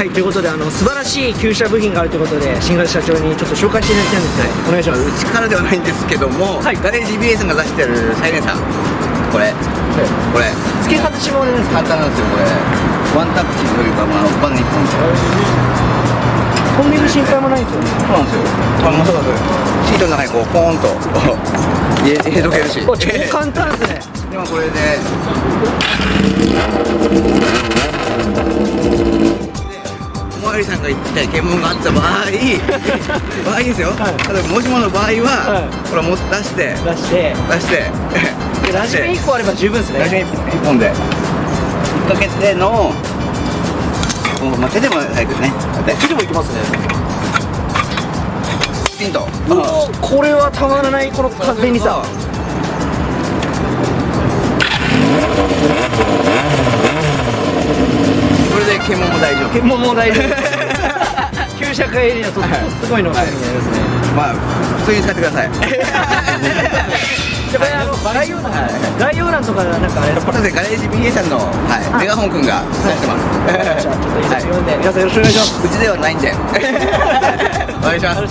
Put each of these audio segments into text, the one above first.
ということで素晴らしい旧車部品があるということで新型社長にちょっと紹介していただきたいんですけど、お願いします。 うちからではないんですけども、ガレージ BA さんが出してるサイレンサー、これ付け外しもあれですか？ 簡単なんですよ。これワンタッチというかバン1本でコンビニ心配もないんですよね。 そうなんですよ。まさかシートの中にこうポーンと入れとけるし、 超簡単ですね。 でもこれでおまわりさんが言った検問があった場合ですよ、例えばもしもの場合は、これも出してラジメ1個あれば十分ですね。 ラジメ1本で引っ掛けての、手でも早くですね。 手でもいきますね。 ピンと。 これはたまらない、この便利さ。 これで検問も大丈夫。 検問も大丈夫。旧車会エリアとすごいのがありますね。 まあ普通に使ってください。 概要欄とかなんかあれですか？ ガレージ BA さんのメガホン君が出してます。 じゃあちょっといいですよね。皆さんよろしくお願いします。 うちではないんで。お願いします。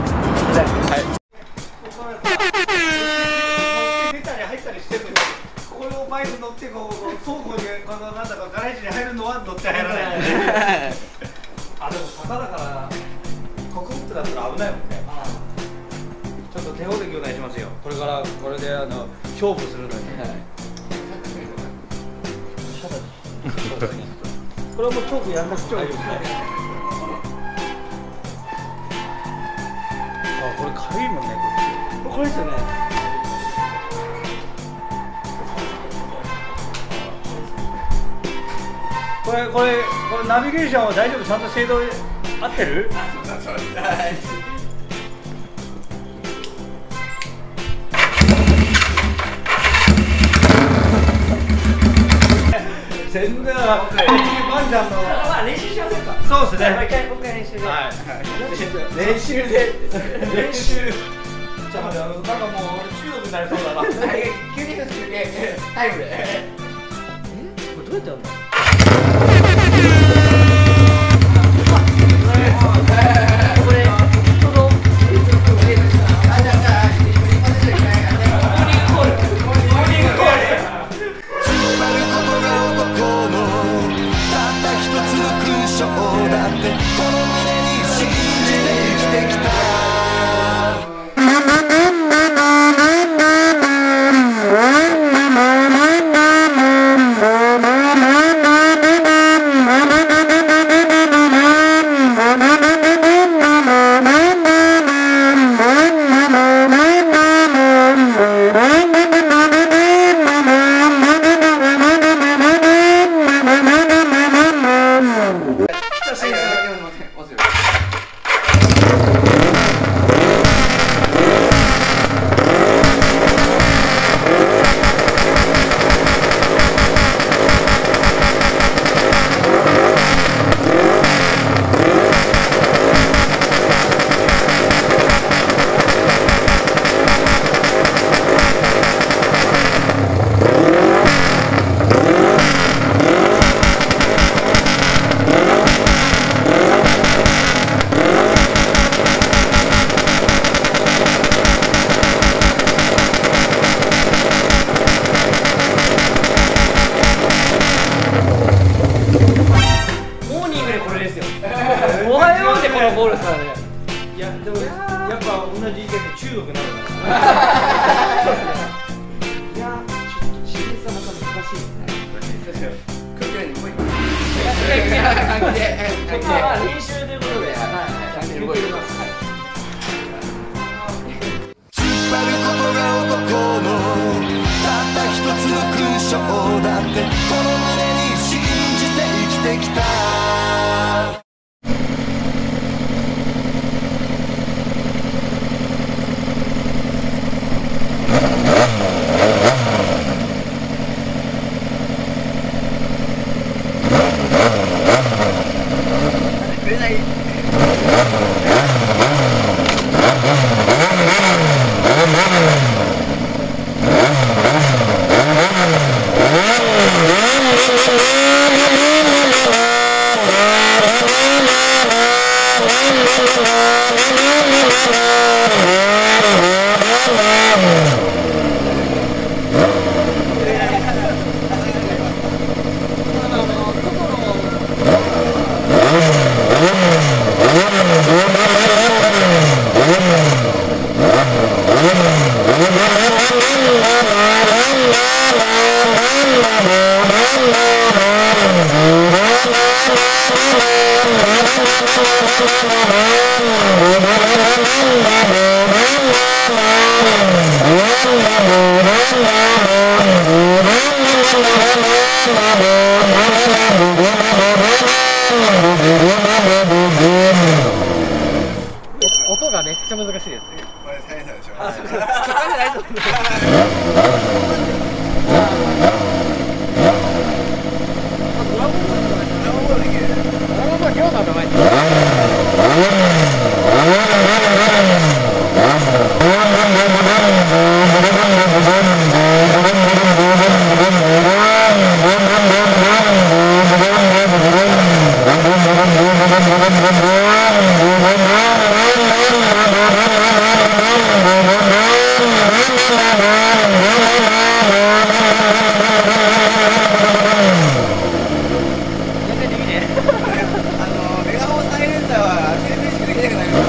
バイク乗ってこう倉庫になんだかガレージに入るのは乗って入らない。あ、でも坂だからコクッとだったら危ないもんね。ちょっと手ほどきお願いしますよ。これからこれで勝負するのに。これはもうチョークやんなくちゃいいですね。あ、これ軽いもんね。これですよね。これナビゲーションは大丈夫？ちゃんと精度合ってる？全然ワンちゃんの練習しませんか？ そうですね。 もう一回練習で。 練習じゃあなんかもう俺中毒になりそうだな。 9分休憩タイムで。 これどうやってやるの？ゴールですからね。いやでもやっぱ同じ意見で中毒になるから。いやちょっと清水さんまた難しいですね。 空気に動いて。 練習ということで、はい、動いてます。 突っ張ることが男のたった一つの勲章だってこの胸に信じて生きてきた。 くれない。 ちゃ難しいです。 これ大変でしょ。 あ、そうです。簡単じゃないと思う。ドラゴンボールの名前。ドラゴンボールできる。ドラゴンボール、量の名前。 メガホンサイレンサーは成人式できなくなります。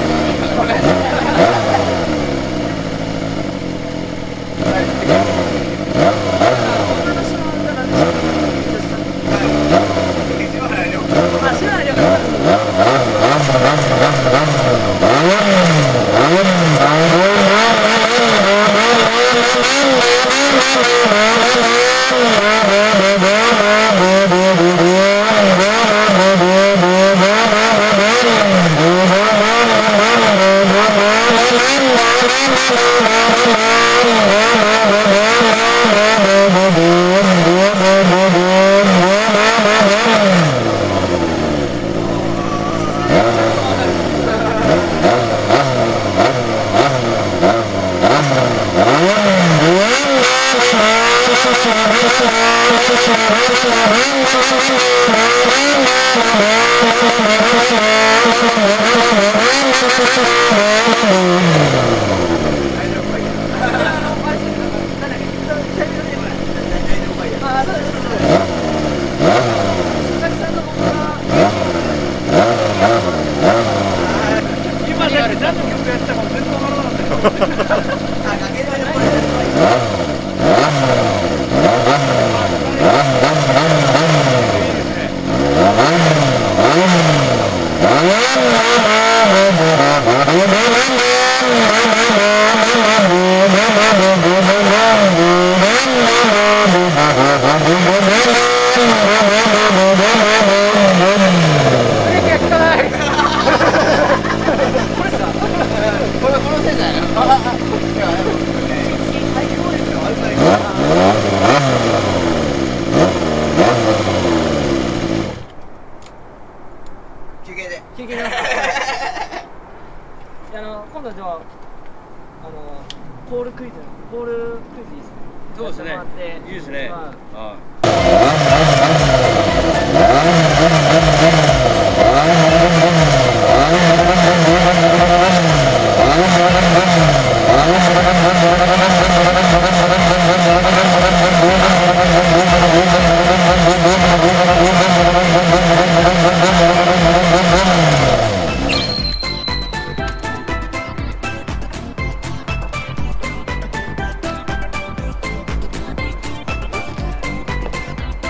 今度じゃあポールクイズいいですね。 そうですね。いいですね。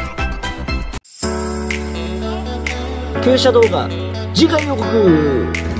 傾斜動画次回予告。